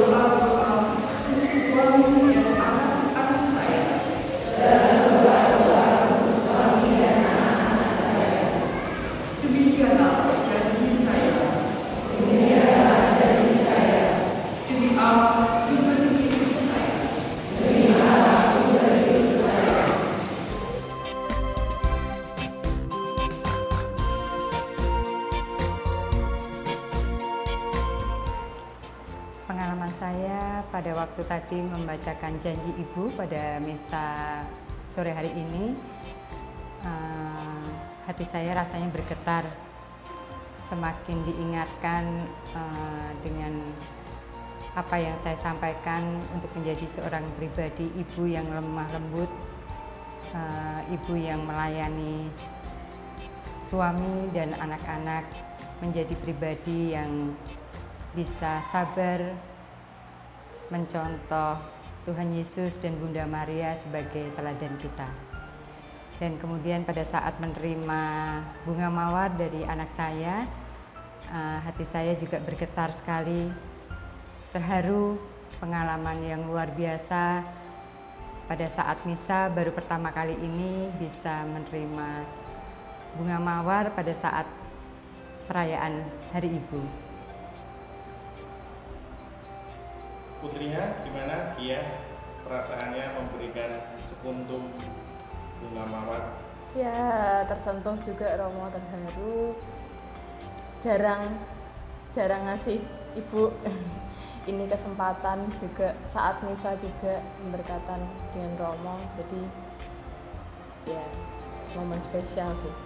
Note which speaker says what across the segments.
Speaker 1: Pengalaman saya pada waktu tadi membacakan janji Ibu pada misa sore hari ini, hati saya rasanya bergetar, semakin diingatkan dengan apa yang saya sampaikan untuk menjadi seorang pribadi ibu yang lemah lembut, ibu yang melayani suami dan anak-anak, menjadi pribadi yang bisa sabar, mencontoh Tuhan Yesus dan Bunda Maria sebagai teladan kita. Dan kemudian pada saat menerima bunga mawar dari anak saya, hati saya juga bergetar sekali, terharu, pengalaman yang luar biasa. Pada saat misa baru pertama kali ini bisa menerima bunga mawar pada saat perayaan Hari Ibu.
Speaker 2: Putrinya gimana, Gia, perasaannya memberikan sekuntum bunga mawar?
Speaker 3: Ya, tersentuh juga, Romo, terharu. Jarang ngasih Ibu ini kesempatan juga saat misa juga berkatan dengan Romo. Jadi ya, momen spesial sih.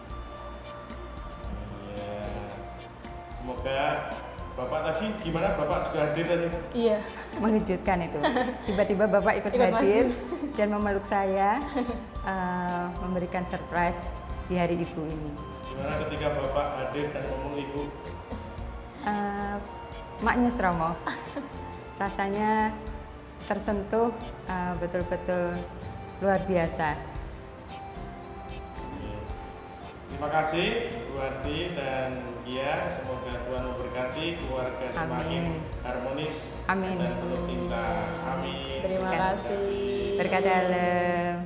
Speaker 2: Iya. Semoga Bapak tadi gimana? Bapak juga hadir tadi?
Speaker 3: Iya.
Speaker 1: Mengejutkan itu. Tiba-tiba Bapak ikut hadir dan memeluk saya, memberikan surprise di Hari Ibu ini.
Speaker 2: Gimana ketika Bapak hadir dan memeluk Ibu?
Speaker 1: Maknyus, Romo. Rasanya tersentuh, betul-betul luar biasa.
Speaker 2: Terima kasih Bu Asti dan Gia, semoga Tuhan memberkati keluarga semakin harmonis
Speaker 1: Amin.
Speaker 2: dan penuh cinta. Amin.
Speaker 3: Terima kasih.
Speaker 1: Berkat dalam.